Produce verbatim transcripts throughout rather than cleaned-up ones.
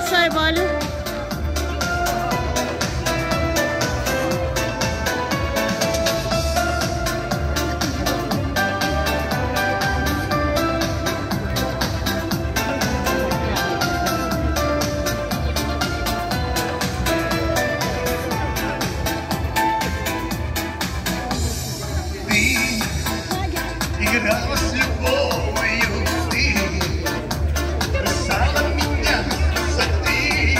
большая Валя. Играла с любовью ты, бросала меня за ты.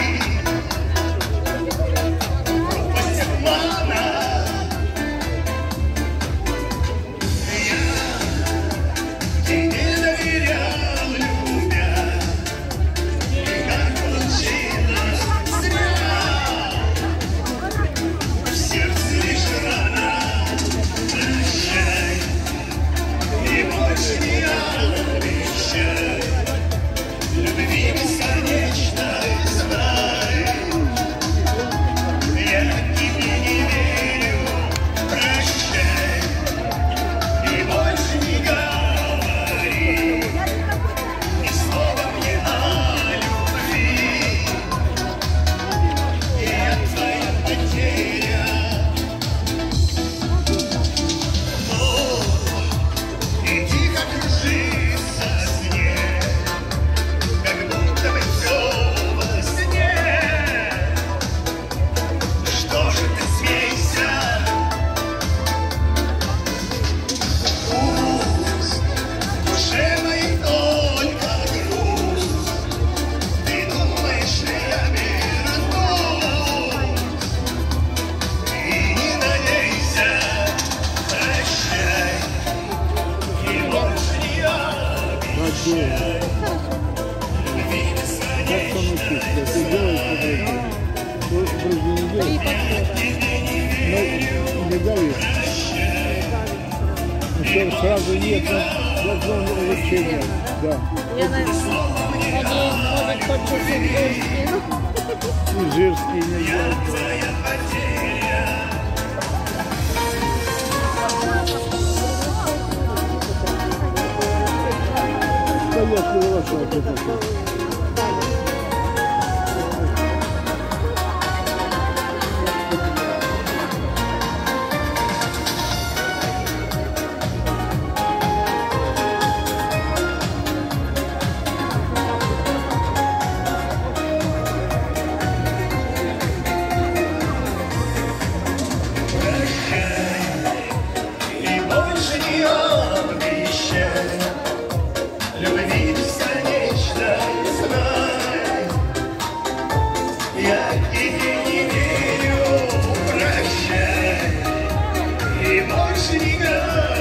Пропасть обмана. Я тебе доверял, любя, и как получилось зря. В сердце лишь рана. Прощай. И больше не обещай любви бесконечной, знай. Я тебе не верю, прощай. И больше не говори ни слова мне о любви. Я твоя потеря. Иди, как кружится снег, как будто бы все во сне. Что же ты смейся? Грусть, в душе моей только грусть. Ты думаешь, я вернусь? И не надейся, прощай. И больше не обещай любви бесконечной, знай. Я тебе не верю, прощай. Еще сразу нет, но должно улучшение. Да. Я надеюсь, может, хочется Зырский. И Зырский нельзя. Я твоя потеря. Конечно, ваша это. И больше не обещай любви бесконечной, знай. Я тебе не верю, прощай. И больше не говори.